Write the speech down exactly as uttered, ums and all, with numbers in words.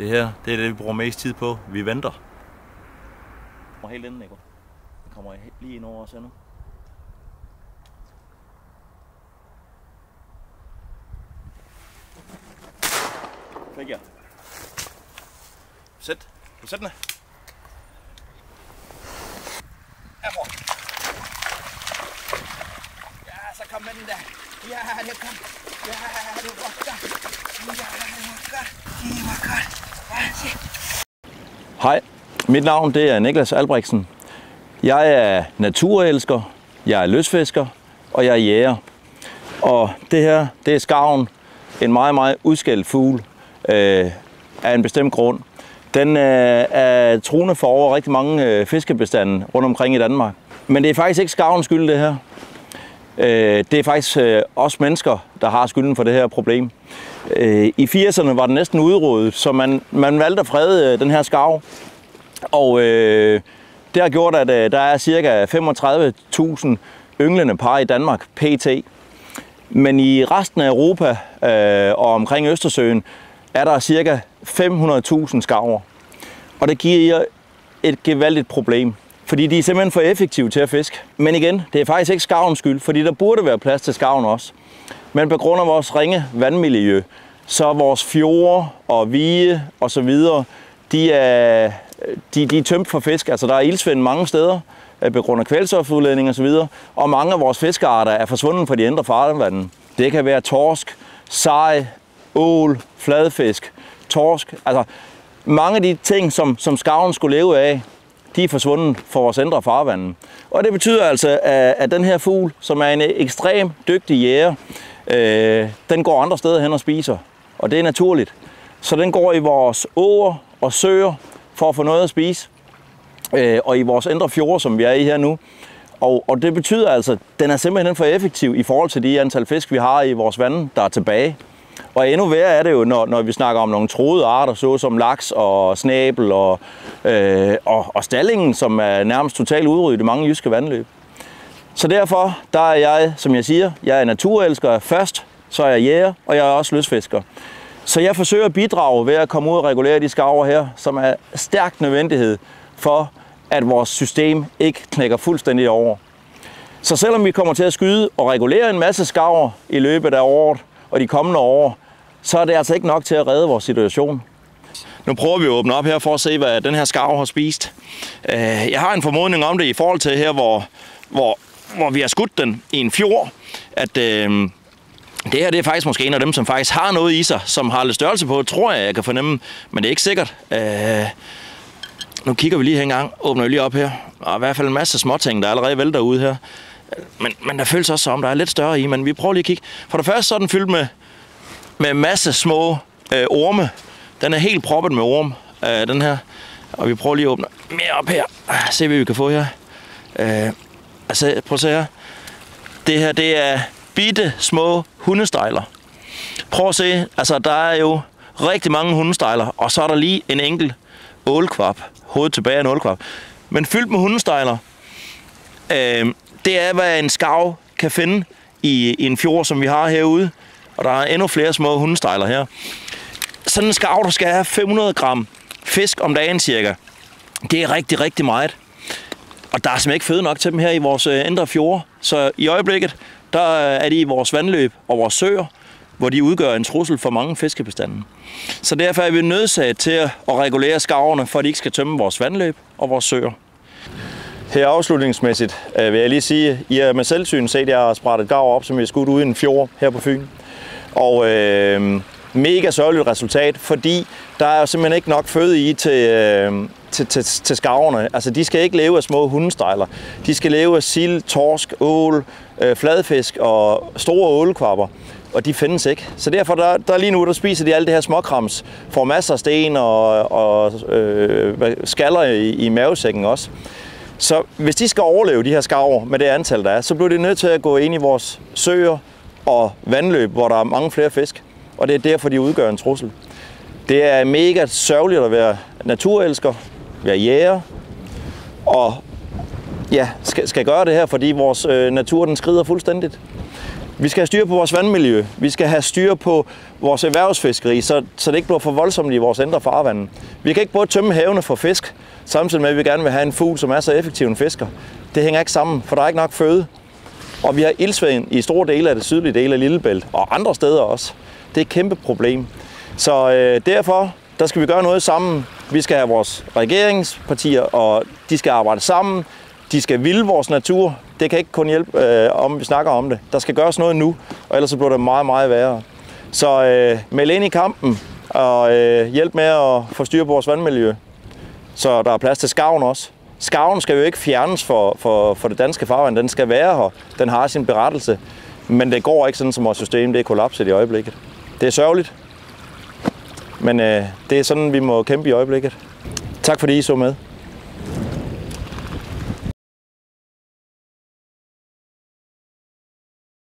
Det her, det er det, vi bruger mest tid på. Vi venter. Jeg kommer helt inden, Nico. Jeg kommer lige ind over os her nu. Fik jeg. Sæt. Du sæt den. Ja, bror. Ja, så kom med den der. Ja, det kom. Ja, det var godt. Ja, det var godt. Det var godt. Ja, se. Hej, mit navn det er Niklas Albrechtsen. Jeg er naturelsker, jeg er lystfisker, og jeg er jæger. Og det her, det er skarven. En meget, meget udskældt fugl øh, af en bestemt grund. Den øh, er truende for over rigtig mange øh, fiskebestande rundt omkring i Danmark. Men det er faktisk ikke skarvens skyld, det her. Øh, det er faktisk øh, os mennesker, der har skylden for det her problem. Øh, I firserne var den næsten udryddet, så man, man valgte at frede øh, den her skarv. Og øh, det har gjort, at øh, der er ca. femogtredive tusind ynglende par i Danmark, pt. Men i resten af Europa øh, og omkring Østersøen er der ca. fem hundrede tusind skarver. Og det giver et gevaldigt problem, fordi de er simpelthen for effektive til at fiske. Men igen, det er faktisk ikke skarvens skyld, fordi der burde være plads til skarven også. Men på grund af vores ringe vandmiljø, så er vores fjorde og vige og så videre, de er, de, de er tømt for fisk. Altså der er iltsvind mange steder på grund af kvælstofudledning og så videre. Og mange af vores fiskearter er forsvundet fra de indre farvande. Det kan være torsk, sej, ål, fladfisk, torsk. Altså mange af de ting, som, som skarven skulle leve af, de er forsvundet fra vores indre farvande. Og det betyder altså, at, at den her fugl, som er en ekstrem dygtig jæger, øh, den går andre steder hen og spiser. Og det er naturligt. Så den går i vores åer og søer for at få noget at spise. Øh, og i vores indre fjorde, som vi er i her nu. Og, og det betyder altså, at den er simpelthen for effektiv i forhold til de antal fisk, vi har i vores vande, der er tilbage. Og endnu værre er det jo, når, når vi snakker om nogle truede arter, såsom laks og snæbel og, øh, og, og stallingen, som er nærmest totalt udryddet i mange jyske vandløb. Så derfor, der er jeg, som jeg siger, jeg er naturelsker først, så er jeg jæger, og jeg er også lystfisker. Så jeg forsøger at bidrage ved at komme ud og regulere de skarver her, som er stærk nødvendighed for, at vores system ikke knækker fuldstændig over. Så selvom vi kommer til at skyde og regulere en masse skarver i løbet af året og de kommende år, så er det altså ikke nok til at redde vores situation. Nu prøver vi at åbne op her for at se, hvad den her skarv har spist. Jeg har en formodning om det i forhold til her, hvor, hvor, hvor vi har skudt den i en fjord, at øh, det her det er faktisk måske en af dem, som faktisk har noget i sig, som har lidt størrelse på, tror jeg, jeg kan fornemme, men det er ikke sikkert. Øh, nu kigger vi lige her en gang, åbner vi lige op her, og i hvert fald en masse småting, der allerede vælter ud her. Men, men der føles også som, der er lidt større i, men vi prøver lige at kigge. For det første så er den fyldt med, med masse små øh, orme. Den er helt proppet med orm, øh, den her. Og vi prøver lige at åbne mere op her. Se, hvad vi kan få her. Øh, altså, prøv at se her. Det her, det er bitte små hundestejler. Prøv at se, altså der er jo rigtig mange hundestejler, og så er der lige en enkelt ålkvap. Hovedet tilbage af en ålkvap. Men fyldt med hundestejler. Øh, Det er, hvad en skarv kan finde i, i en fjord, som vi har herude. Og der er endnu flere små hundestejler her. Sådan en skarv, der skal have fem hundrede gram fisk om dagen cirka. Det er rigtig, rigtig meget. Og der er simpelthen ikke føde nok til dem her i vores øh, indre fjorde. Så i øjeblikket, der er de i vores vandløb og vores søer, hvor de udgør en trussel for mange fiskebestande. Så derfor er vi nødsaget til at regulere skarverne, for at de ikke skal tømme vores vandløb og vores søer. Her afslutningsmæssigt øh, vil jeg lige sige, at I har med selvsyn set, at jeg har sprættet garv op, som vi har skudt ude i en fjord her på Fyn. Og øh, mega sørgeligt resultat, fordi der er simpelthen ikke nok føde i til, øh, til, til, til skarverne. Altså, de skal ikke leve af små hundestejler. De skal leve af sild, torsk, ål, øh, fladfisk og store ålkvapper. Og de findes ikke. Så derfor, der, der lige nu, der spiser de alt det her småkrams, får masser af sten og, og øh, skaller i, i mavesækken også. Så hvis de skal overleve, de her skarver, med det antal, der er, så bliver de nødt til at gå ind i vores søer og vandløb, hvor der er mange flere fisk. Og det er derfor, de udgør en trussel. Det er mega sørgeligt at være naturelsker, være jæger, og ja, skal, skal gøre det her, fordi vores øh, natur den skrider fuldstændigt. Vi skal have styr på vores vandmiljø. Vi skal have styr på vores erhvervsfiskeri, så, så det ikke bliver for voldsomt i vores indre farvande. Vi kan ikke både tømme havene for fisk, samtidig med, at vi gerne vil have en fugl, som er så effektiv en fisker. Det hænger ikke sammen, for der er ikke nok føde. Og vi har iltsvind i store dele af det sydlige del af Lillebælt, og andre steder også. Det er et kæmpe problem. Så øh, derfor der skal vi gøre noget sammen. Vi skal have vores regeringspartier, og de skal arbejde sammen. De skal vilde vores natur. Det kan ikke kun hjælpe, øh, om vi snakker om det. Der skal gøres noget nu, og ellers så bliver det meget, meget værre. Så øh, meld ind i kampen, og øh, hjælp med at få styr på vores vandmiljø. Så der er plads til skarven også. Skarven skal jo ikke fjernes for, for, for det danske farvand. Den skal være her. Den har sin berettelse. Men det går ikke sådan, som vores system det er kollapset i øjeblikket. Det er sørgeligt. Men øh, det er sådan, vi må kæmpe i øjeblikket. Tak fordi I så med.